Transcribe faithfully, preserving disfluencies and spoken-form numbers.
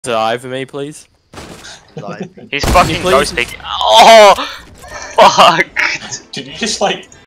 Die for me, please. He's fucking please? ghost picking. Oh, fuck! Did you just like